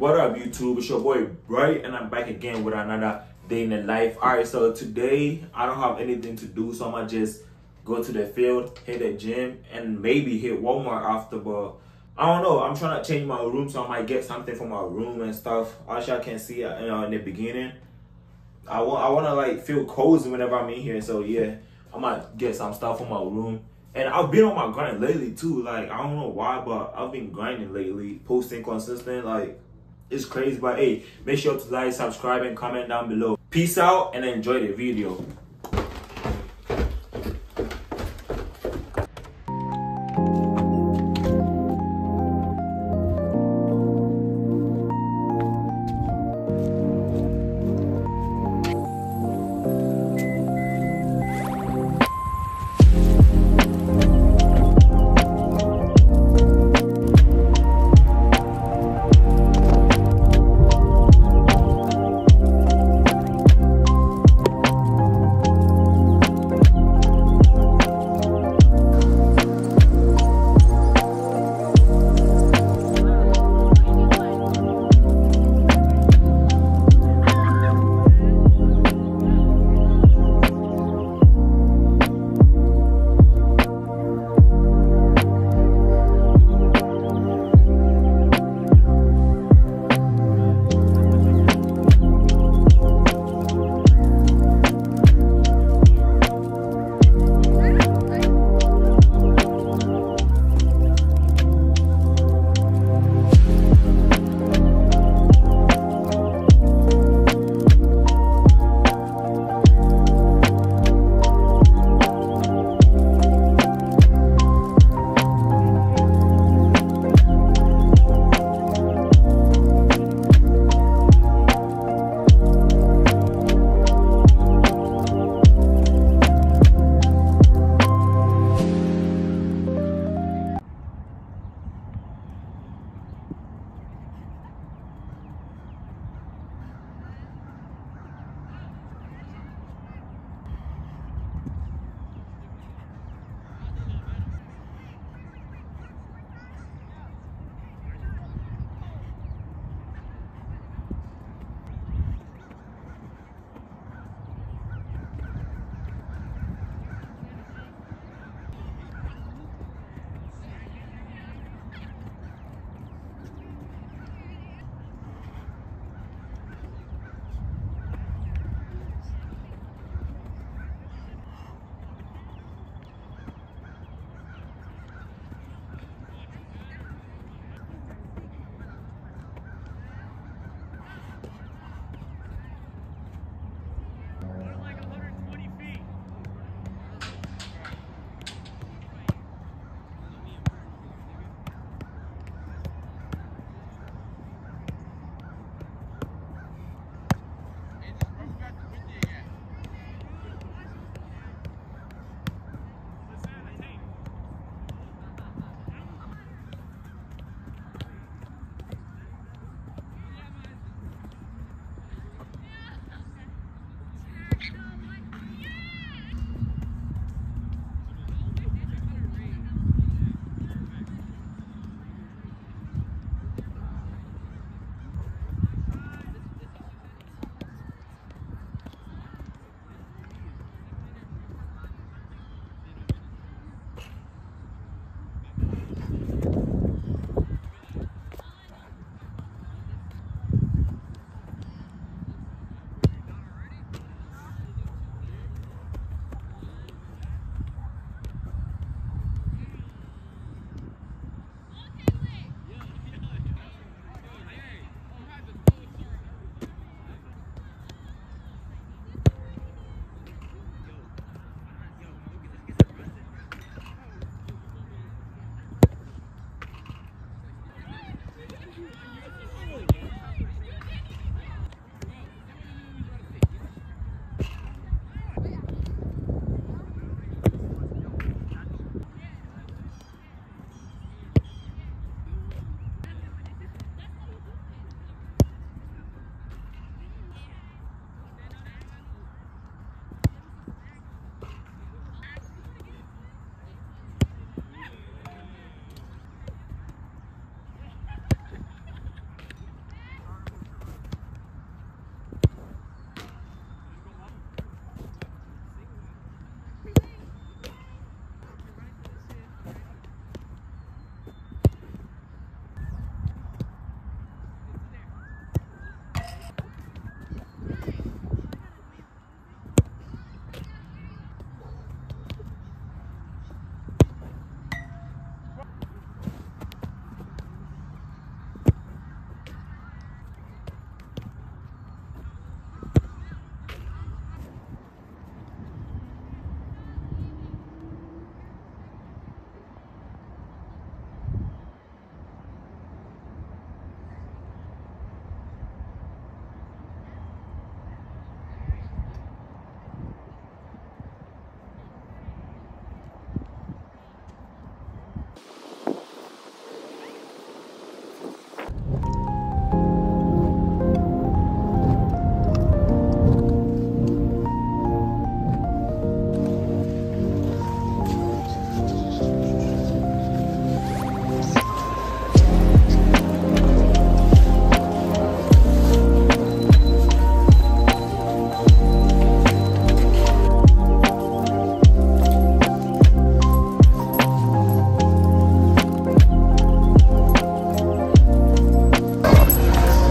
What up, YouTube? It's your boy Bright, and I'm back again with another day in the life. Alright, so today I don't have anything to do, so I'm gonna just go to the field, hit the gym, and maybe hit Walmart after. But I don't know. I'm trying to change my room, so I might get something for my room and stuff. As y'all can see, in the beginning, I want to like feel cozy whenever I'm in here. So yeah, I might get some stuff for my room. And I've been on my grind lately too. Like, I don't know why, but I've been grinding lately, posting consistent. Like, it's crazy. But hey, make sure to like, subscribe, and comment down below. Peace out and enjoy the video.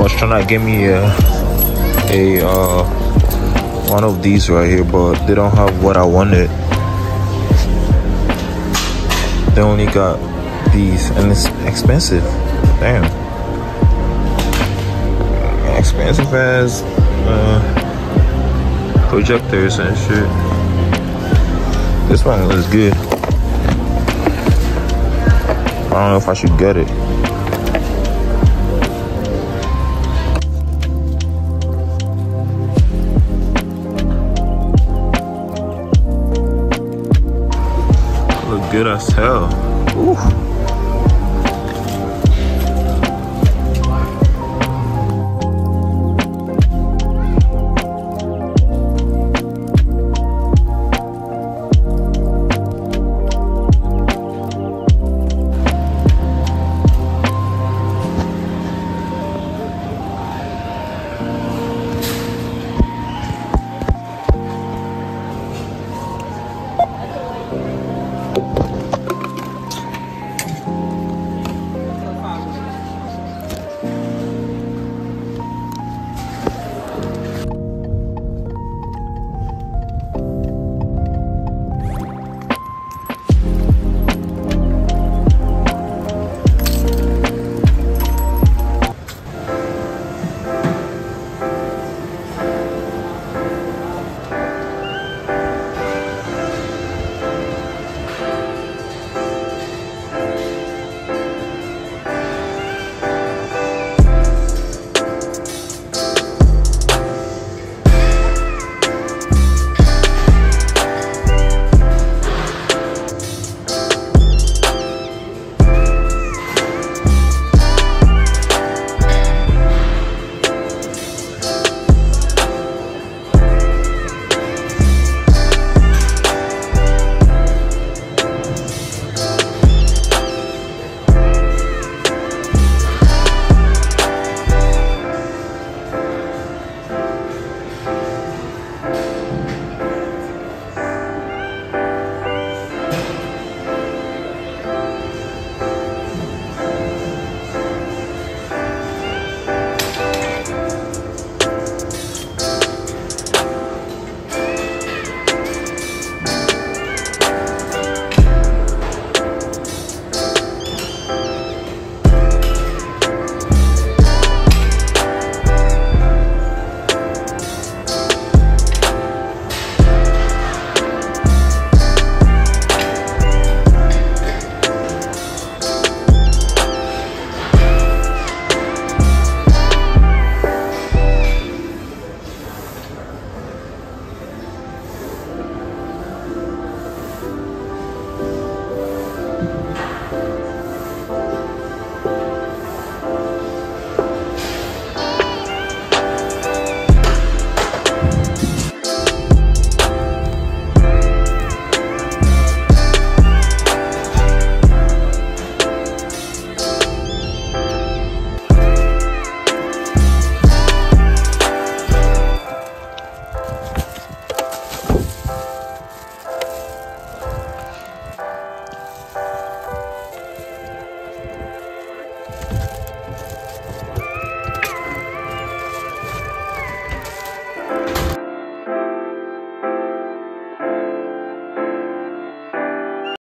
was trying to give me one of these right here, but they don't have what I wanted. They only got these, and it's expensive. Damn. Expensive as projectors and shit. This one looks good. I don't know if I should get it. Look good as hell. Ooh.